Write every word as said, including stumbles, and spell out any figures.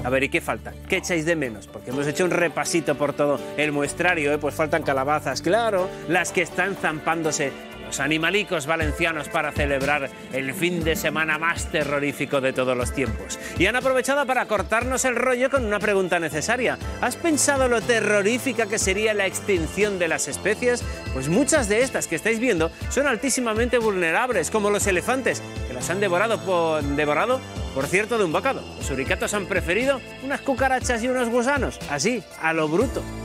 A ver, ¿y qué falta? ¿Qué echáis de menos? Porque hemos hecho un repasito por todo el muestrario, ¿eh? Pues faltan calabazas, claro, las que están zampándose los animalicos valencianos para celebrar el fin de semana más terrorífico de todos los tiempos. Y han aprovechado para cortarnos el rollo con una pregunta necesaria. ¿Has pensado lo terrorífica que sería la extinción de las especies? Pues muchas de estas que estáis viendo son altísimamente vulnerables, como los elefantes, que las han devorado por, devorado, por cierto, de un bocado. Los suricatos han preferido unas cucarachas y unos gusanos, así, a lo bruto.